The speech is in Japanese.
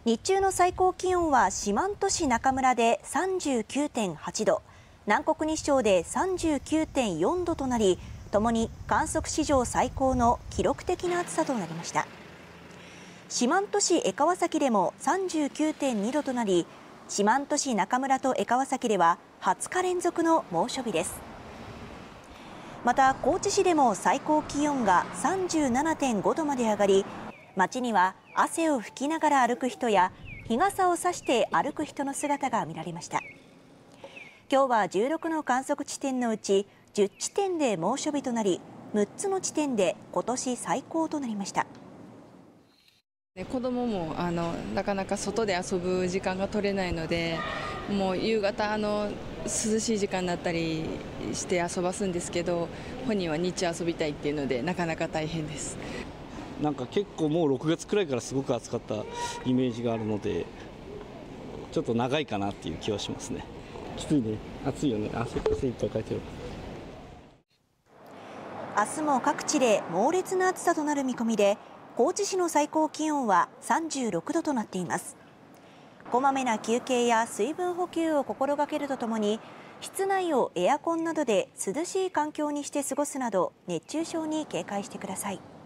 日中の最高気温は四万十市中村で 39.8 度、南国日照で 39.4 度となり、ともに観測史上最高の記録的な暑さとなりました。四万十市江川崎でも 39.2 度となり、四万十市中村と江川崎では20日連続の猛暑日です。また高知市でも最高気温が 37.5 度まで上がり、街には汗を拭きながら歩く人や日傘を差して歩く人の姿が見られました。今日は16の観測地点のうち10地点で猛暑日となり、6つの地点で今年最高となりました。 子供もなかなか外で遊ぶ時間が取れないので、もう夕方涼しい時間になったりして遊ばすんですけど、本人は日中遊びたいっていうのでなかなか大変です。 なんか結構もう6月くらいからすごく暑かったイメージがあるので、ちょっと長いかなっていう気はしますね。きついね、暑いよね、汗いっぱいかいてる。 明日も各地で猛烈な暑さとなる見込みで、高知市の最高気温は36度となっています。こまめな休憩や水分補給を心がけるとともに、室内をエアコンなどで涼しい環境にして過ごすなど熱中症に警戒してください。